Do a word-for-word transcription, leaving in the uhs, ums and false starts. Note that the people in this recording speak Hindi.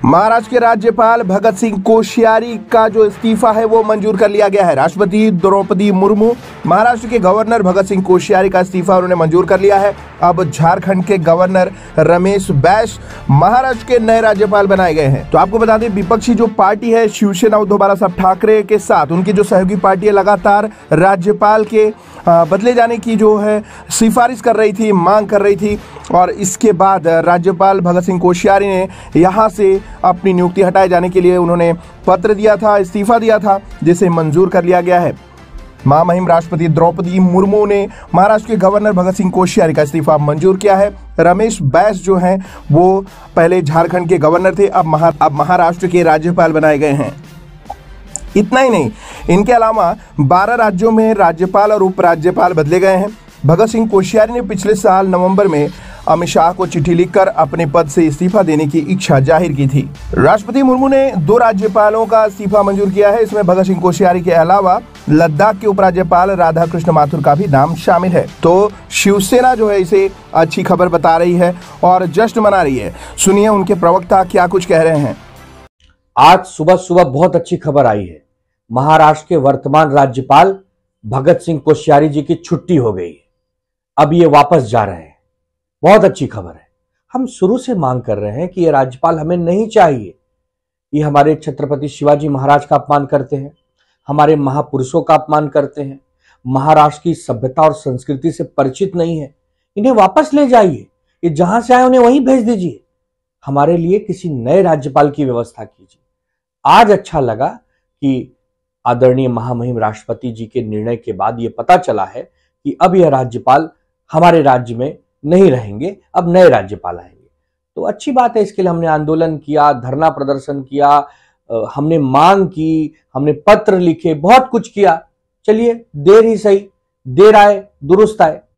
महाराष्ट्र के राज्यपाल भगत सिंह कोश्यारी का जो इस्तीफा है वो मंजूर कर लिया गया है। राष्ट्रपति द्रौपदी मुर्मू महाराष्ट्र के गवर्नर भगत सिंह कोश्यारी का इस्तीफा उन्होंने मंजूर कर लिया है। अब झारखंड के गवर्नर रमेश बैस महाराष्ट्र के नए राज्यपाल बनाए गए हैं। तो आपको बता दें, विपक्षी जो पार्टी है शिवसेना उद्धव बालासाहेब ठाकरे के साथ उनकी जो सहयोगी पार्टी है लगातार राज्यपाल के बदले जाने की जो है सिफारिश कर रही थी, मांग कर रही थी, और इसके बाद राज्यपाल भगत सिंह कोश्यारी ने यहाँ से अपनी नियुक्ति हटाए जाने के लिए उन्होंने पत्र दिया था, इस्तीफा दिया था, जिसे मंजूर कर लिया गया है। महामहिम राष्ट्रपति द्रौपदी मुर्मू ने महाराष्ट्र के गवर्नर भगत सिंह कोश्यारी का इस्तीफा मंजूर किया है। रमेश बैस जो हैं वो पहले झारखंड के गवर्नर थे, अब महा अब महाराष्ट्र के राज्यपाल बनाए गए हैं। इतना ही नहीं, इनके अलावा बारह राज्यों में राज्यपाल और उपराज्यपाल बदले गए हैं। भगत सिंह कोश्यारी ने पिछले साल नवंबर में अमित शाह को चिट्ठी लिखकर अपने पद से इस्तीफा देने की इच्छा जाहिर की थी। राष्ट्रपति मुर्मू ने दो राज्यपालों का इस्तीफा मंजूर किया है। इसमें भगत सिंह कोश्यारी के अलावा लद्दाख के उपराज्यपाल राधाकृष्ण माथुर का भी नाम शामिल है। तो शिवसेना जो है इसे अच्छी खबर बता रही है और जश्न मना रही है। सुनिए उनके प्रवक्ता क्या कुछ कह रहे हैं। आज सुबह सुबह बहुत अच्छी खबर आई है। महाराष्ट्र के वर्तमान राज्यपाल भगत सिंह कोश्यारी जी की छुट्टी हो गई है। अब ये वापस जा रहे हैं। बहुत अच्छी खबर है। हम शुरू से मांग कर रहे हैं कि ये राज्यपाल हमें नहीं चाहिए। ये हमारे छत्रपति शिवाजी महाराज का अपमान करते हैं, हमारे महापुरुषों का अपमान करते हैं, महाराष्ट्र की सभ्यता और संस्कृति से परिचित नहीं है। इन्हें वापस ले जाइए। ये जहां से आए उन्हें वहीं भेज दीजिए। हमारे लिए किसी नए राज्यपाल की व्यवस्था कीजिए। आज अच्छा लगा कि आदरणीय महामहिम राष्ट्रपति जी के निर्णय के बाद ये पता चला है कि अब यह राज्यपाल हमारे राज्य में नहीं रहेंगे, अब नए राज्यपाल आएंगे। तो अच्छी बात है। इसके लिए हमने आंदोलन किया, धरना प्रदर्शन किया, हमने मांग की, हमने पत्र लिखे, बहुत कुछ किया। चलिए, देर ही सही, देर आए दुरुस्त आए।